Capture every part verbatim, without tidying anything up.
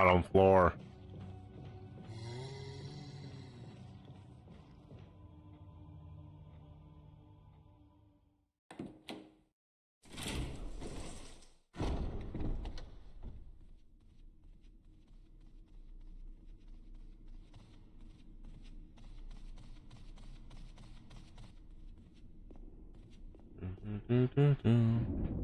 bottom floor. Do, do, do.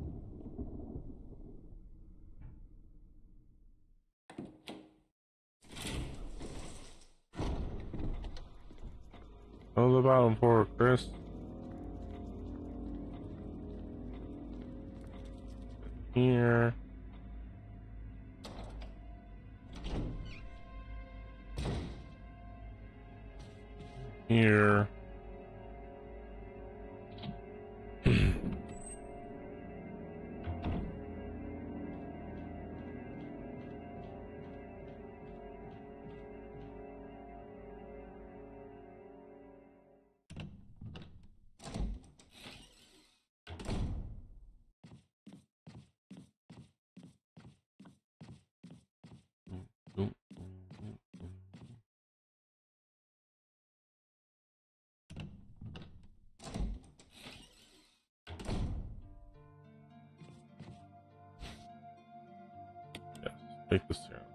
Oh, the bottom floor, Chris. Here. Here. Take this serum.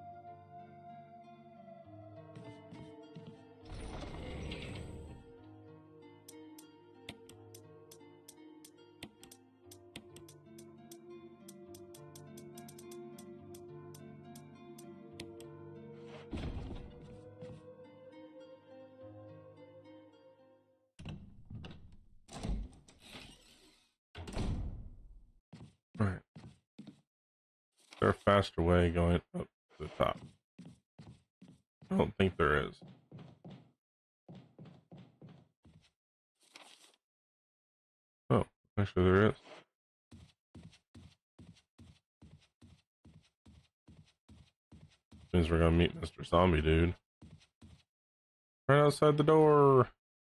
All right. Is there a faster way going up to the top? I don't think there is. Oh, actually there is. Means we're gonna meet Mister Zombie Dude. Right outside the door.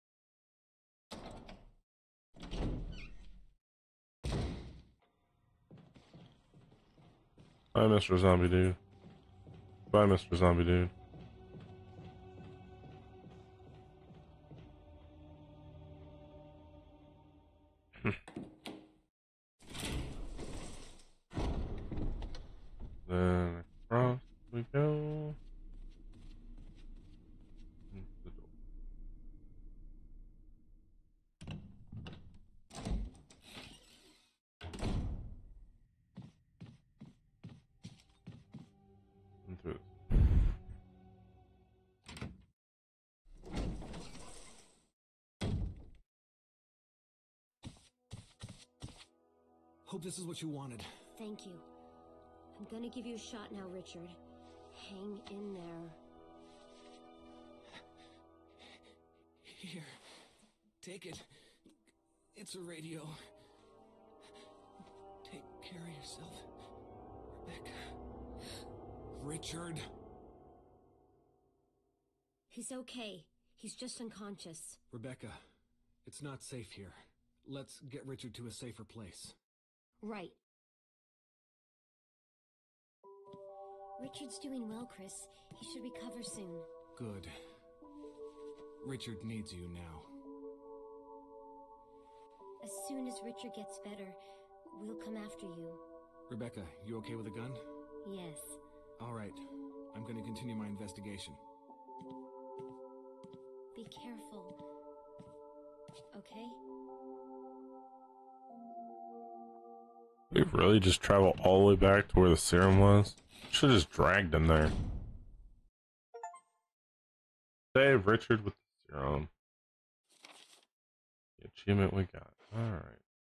Bye, Mister Zombie Dude. Bye, Mister Zombie Dude. Then across we go. Into the door. Into it. Hope this is what you wanted. Thank you. I'm gonna give you a shot now, Richard. Hang in there. Here. Take it. It's a radio. Take care of yourself, Rebecca. Richard. He's okay. He's just unconscious. Rebecca, it's not safe here. Let's get Richard to a safer place. Right. Richard's doing well, Chris. He should recover soon. Good. Richard needs you now. As soon as Richard gets better, we'll come after you. Rebecca, you okay with a gun? Yes. All right. I'm going to continue my investigation. Be careful. Okay? We really just travel all the way back to where the serum was? Should have just dragged him there. Save Richard with the serum. The achievement we got. Alright.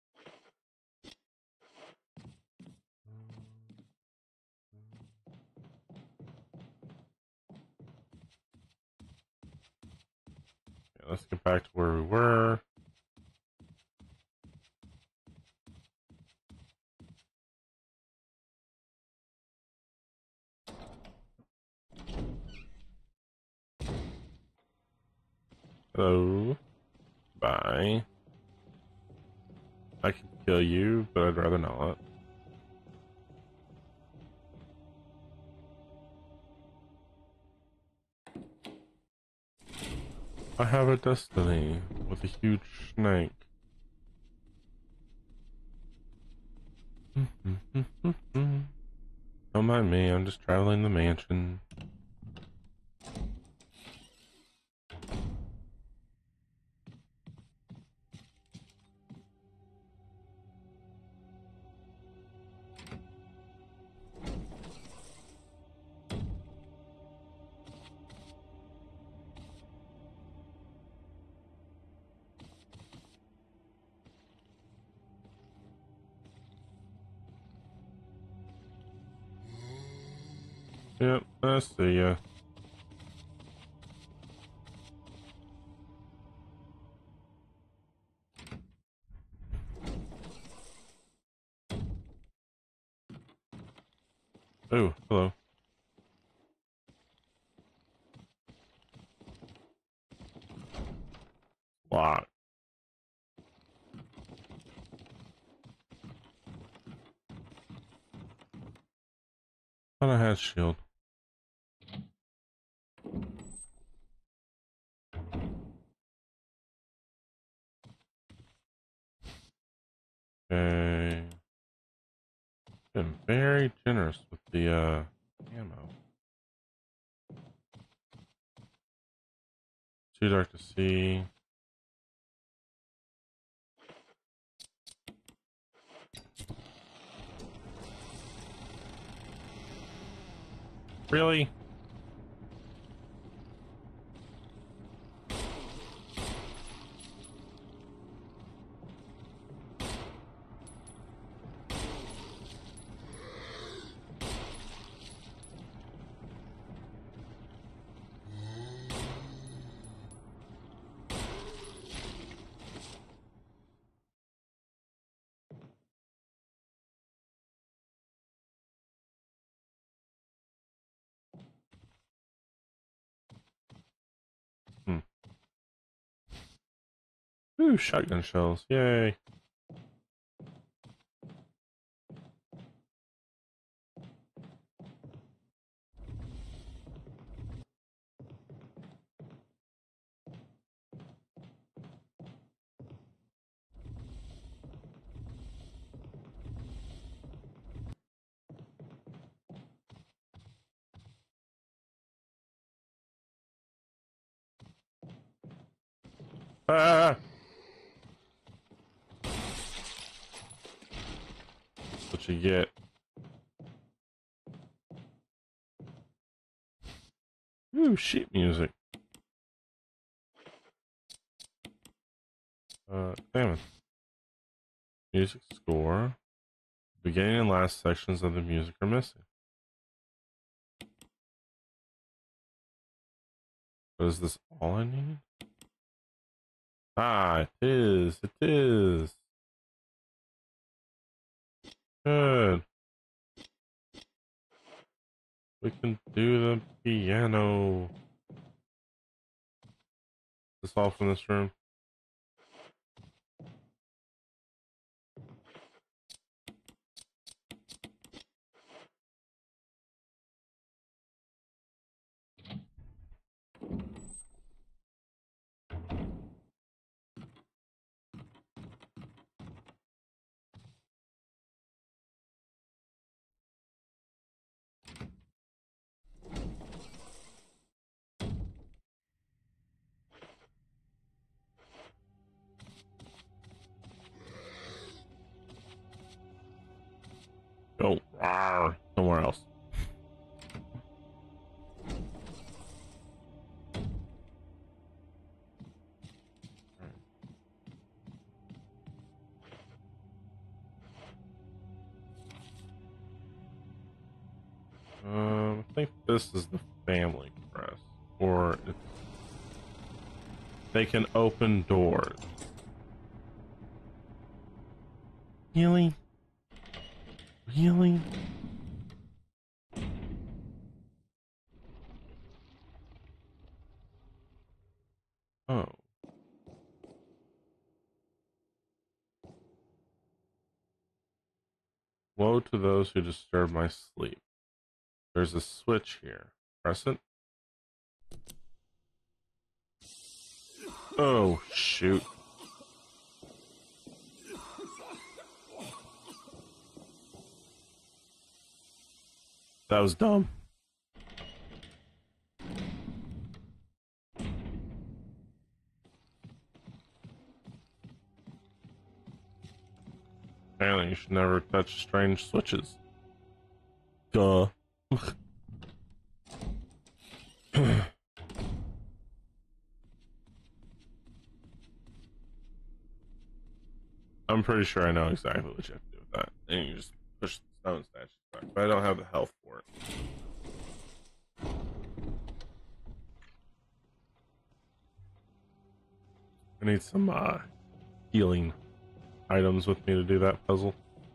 Yeah, let's get back to where we were. Hello. Bye. I can kill you, but I'd rather not. I have a destiny with a huge snake. Don't mind me, I'm just traveling the mansion. Yep, I see ya. Oh, hello. Lock. Thought I had shield. Okay. Been very generous with the uh ammo. Too dark to see. Really? Hmm. Ooh, shotgun shells. Yay. Ah! That's what you get. Ooh, sheet music. Uh, damn. Music score. Beginning and last sections of the music are missing. But is this all I need? Ah, it is. It is. Good. We can do the piano. Is this all from this room? Go. Rawr. Somewhere else. Um, I think this is the family crest, or it's, they can open doors. Really? Really? Oh. Woe to those who disturb my sleep. There's a switch here. Press it. Oh, shoot. That was dumb. Apparently, you should never touch strange switches. Duh. I'm pretty sure I know exactly what you have to do with that. And you just push the stone statues back. But I don't have the health for it. I need some uh, healing items with me to do that puzzle.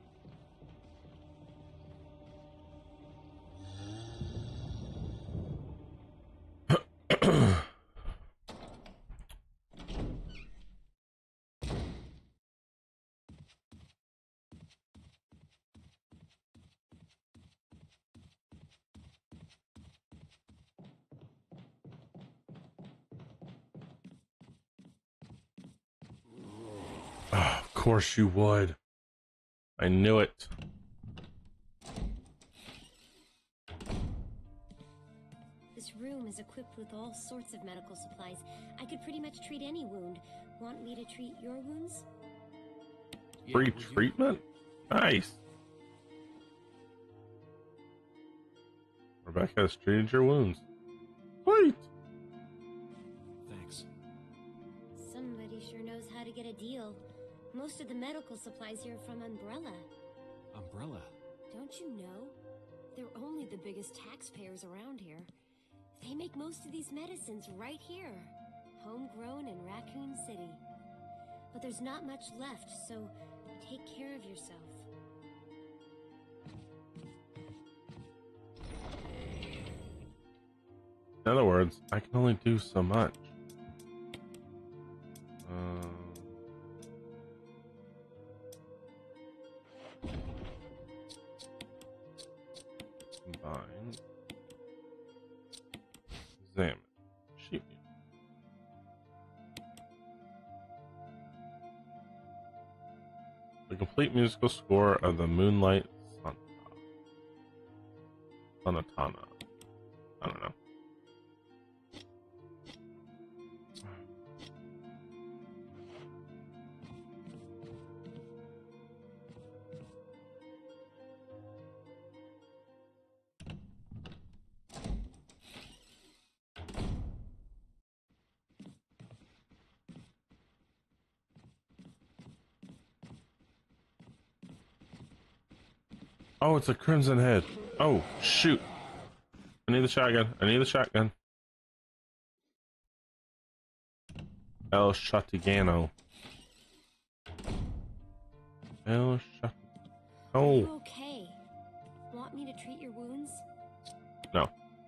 Oh, of course you would. I knew it. This room is equipped with all sorts of medical supplies. I could pretty much treat any wound. Want me to treat your wounds? Yeah, Free would you? treatment? Nice. Rebecca has treated your wounds. Sweet. Thanks. Somebody sure knows how to get a deal. Most of the medical supplies here are from Umbrella. Umbrella? Don't you know? They're only the biggest taxpayers around here. They make most of these medicines right here. Homegrown in Raccoon City. But there's not much left, so take care of yourself. In other words, I can only do so much. Um, combine. Examine. Sheep music. The complete musical score of the Moonlight Sonata. Sonatana. I don't know. Oh, it's a Crimson Head. Oh, shoot. I need the shotgun. I need the shotgun. El Shatigano. El Shat... Are you Oh. okay? Want me to treat your wounds? No.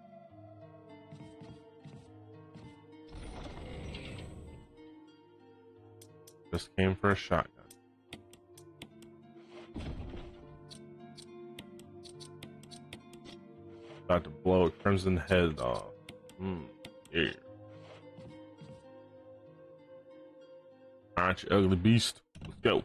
Just came for a shotgun. About to blow a Crimson Head off. Hmm. Yeah. Alright, you ugly beast. Let's go.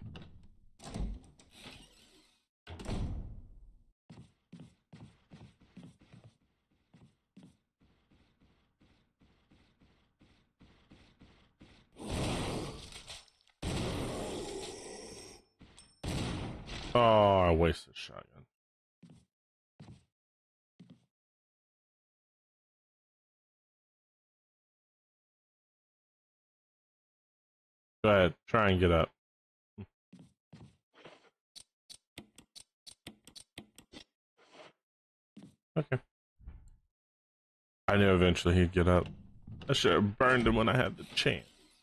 Oh, I wasted a shotgun. Go ahead, try and get up. Okay. I knew eventually he'd get up. I should have burned him when I had the chance.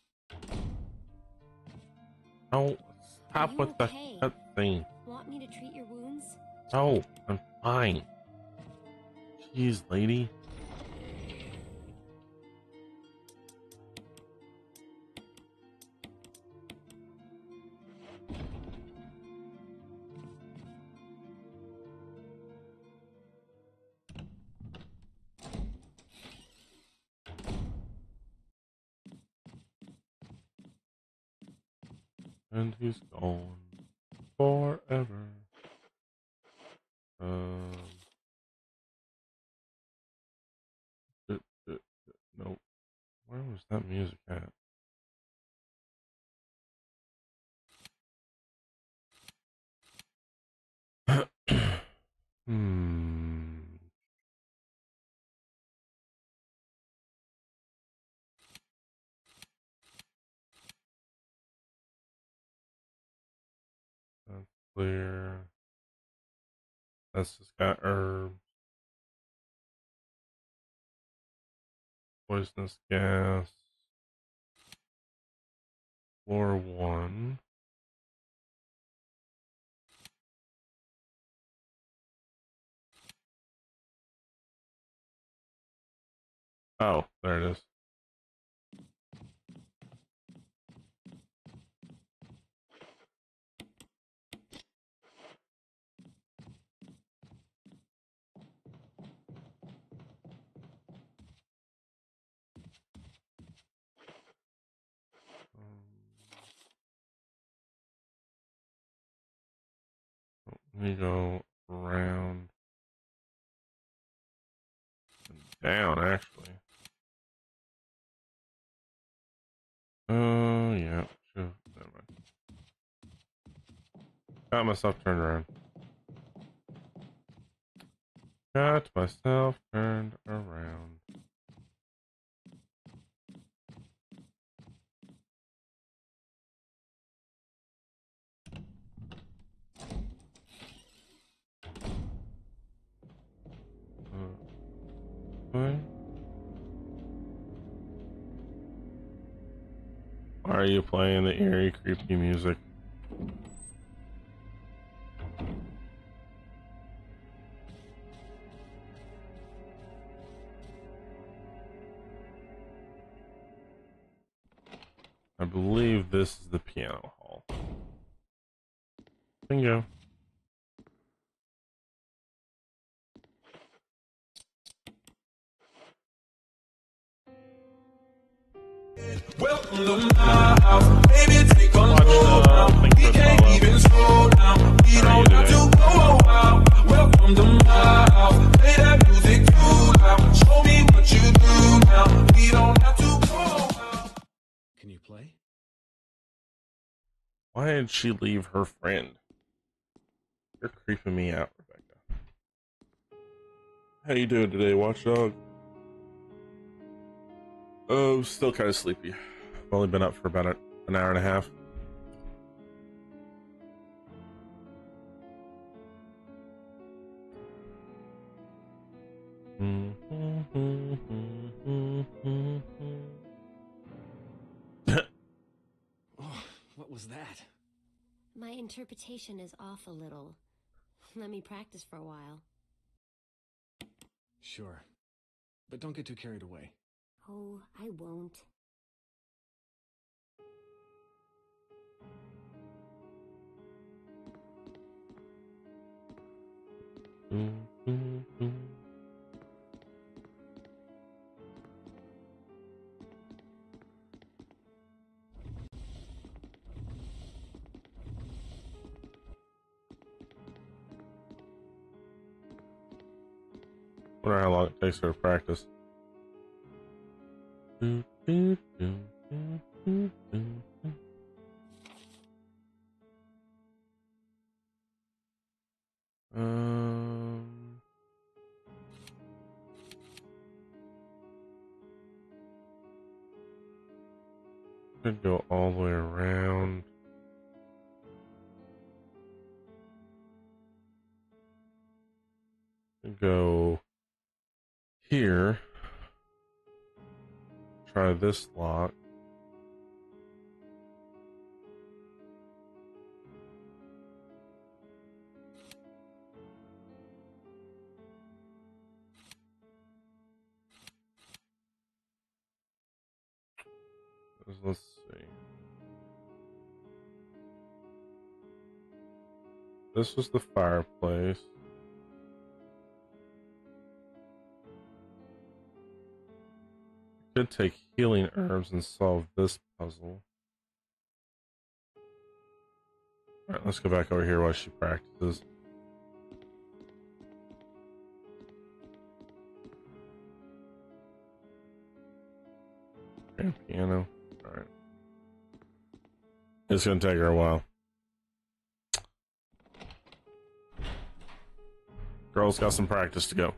Oh, stop you with okay? the cutscene. Want me to treat your wounds? No, I'm fine. Jeez, lady. and he's gone forever. Um, it, it, it, nope. Where was that music at? hmm. That's clear. That's just got herbs. Poisonous gas. Floor one. Oh, there it is. Let me go around and down, actually. Oh, uh, yeah. Sure. Never mind. Got myself turned around. Got myself turned around. Uh, Why are you playing the eerie, creepy music? I believe this is the piano hall. Bingo. Welcome to my house, baby, take control now. We can't even slow down. We don't have to go out. Welcome to my house, play that music too loud. Show me what you do now. We don't have to go out. Can you play? Why did she leave her friend? You're creeping me out, Rebecca. How you doing today, Watchdog? Oh, still kind of sleepy. I've only been up for about a, an hour and a half. Oh, what was that? My interpretation is off a little. Let me practice for a while. Sure. But don't get too carried away. Oh, I won't. Wonder how long it takes her to practice. Um, could go all the way around. Could go here. Try this lock. Let's see. This was the fireplace. Could take healing herbs and solve this puzzle. Alright, let's go back over here while she practices. Okay, piano. Alright. It's gonna take her a while. Girl's got some practice to go.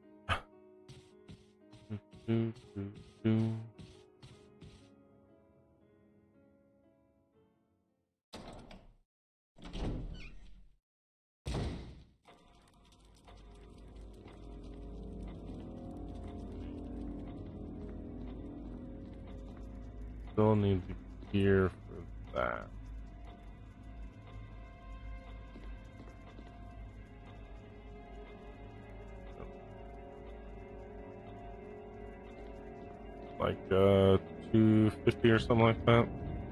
Still need the gear for that. Like uh two fifty or something like that.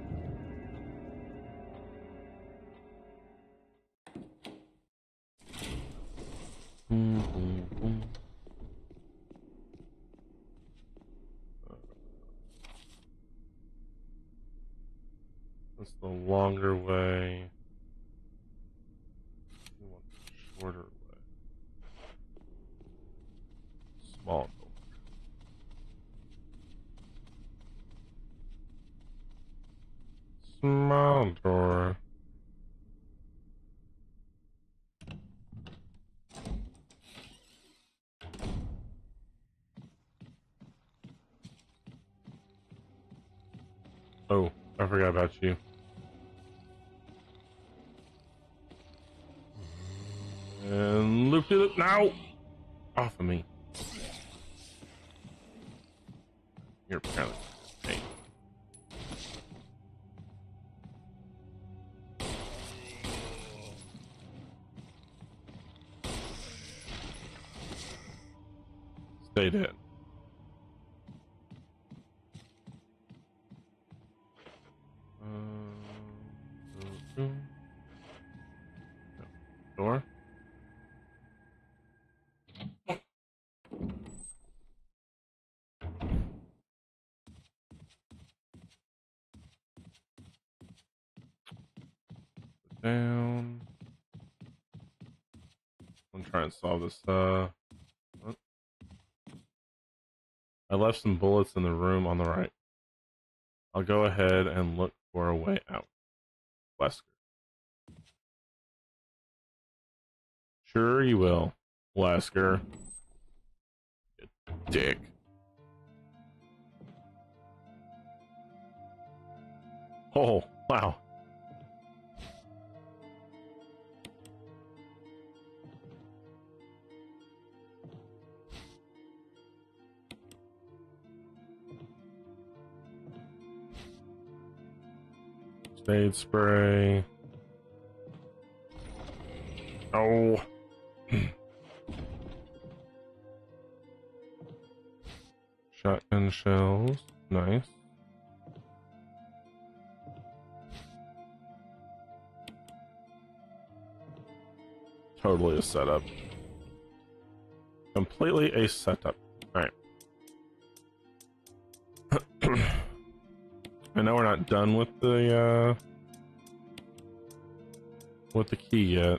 Mm-hmm. That's the longer way. We want the shorter way. Small door. Small door. Oh, I forgot about you. And loop to loop now! Off of me. You're apparently hey. Stay dead. Um, door. Down. I'm trying to solve this. Uh, what? I left some bullets in the room on the right. I'll go ahead and look for a way out. Wesker. Sure you will, Wesker. You dick. Oh, wow. Spade spray. Oh. Shotgun shells. Nice. Totally a setup. Completely a setup. Alright. I know we're not done with the uh with the key yet.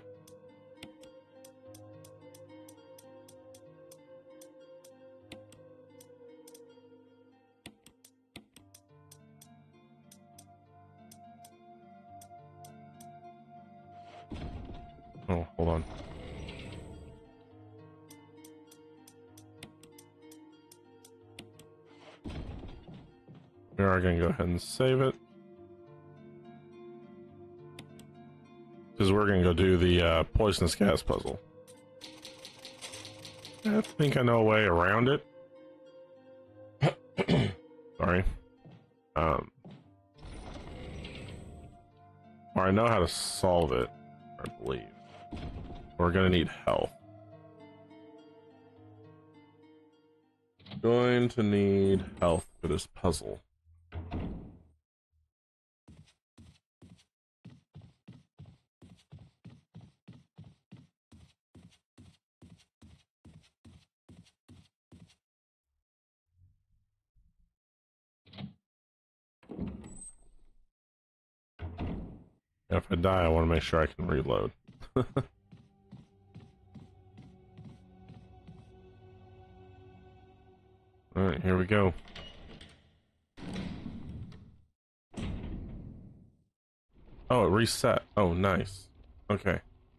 Oh, hold on. We are going to go ahead and save it. Because we're going to go do the uh, poisonous gas puzzle. I think I know a way around it. Sorry. Um, or I know how to solve it, I believe. We're going to need health. Going to need health for this puzzle. If I die, I want to make sure I can reload. Alright, here we go. Oh, it reset. Oh, nice. Okay.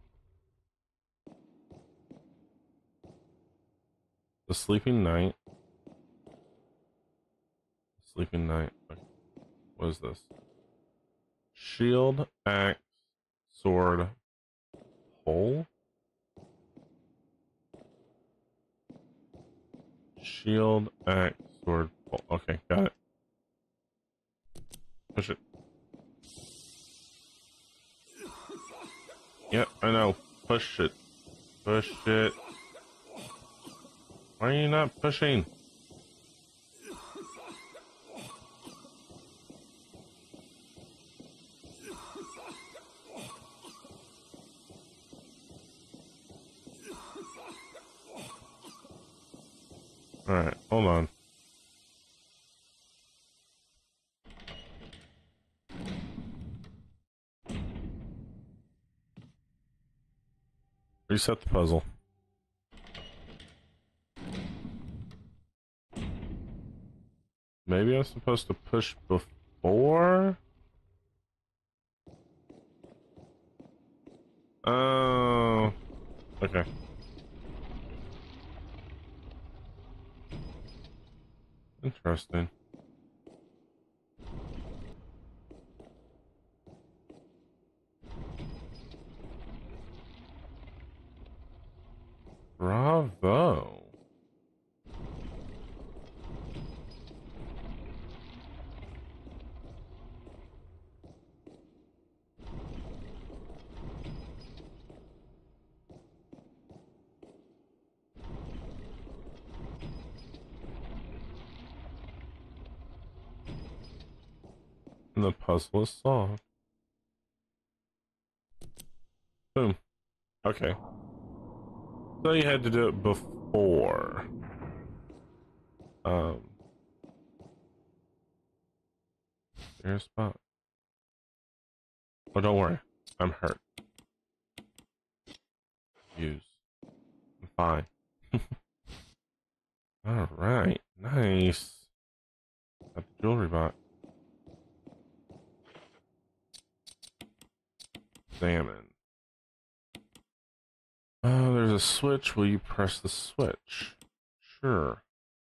The Sleeping Knight. Sleeping Knight. Okay. What is this? Shield, axe, sword, pole? Shield, axe, sword, pole. Okay, got it. Push it. Yep, I know. Push it. Push it. Why are you not pushing? Alright, hold on. Reset the puzzle. Maybe I'm supposed to push before? Oh. Okay. Interesting. Bravo. And the puzzle is solved. Boom. Okay. So you had to do it before. Um. There's a spot. Oh, don't worry. I'm hurt. Use. I'm fine. Alright. Nice. Got the jewelry box. Examine. Oh, there's a switch. Will you press the switch? Sure.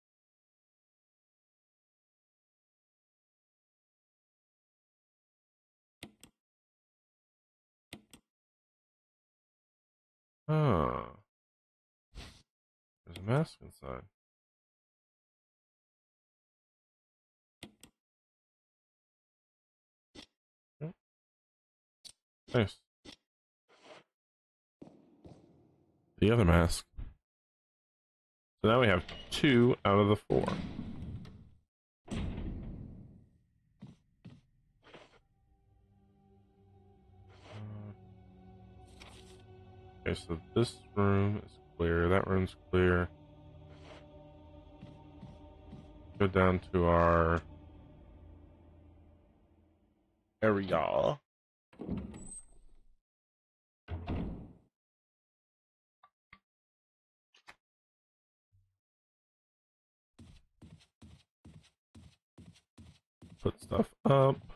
Huh. There's a mask inside. Yep. Nice. The other mask. So now we have two out of the four. Okay, so this room is clear. That room's clear. Go down to our area. Put stuff up.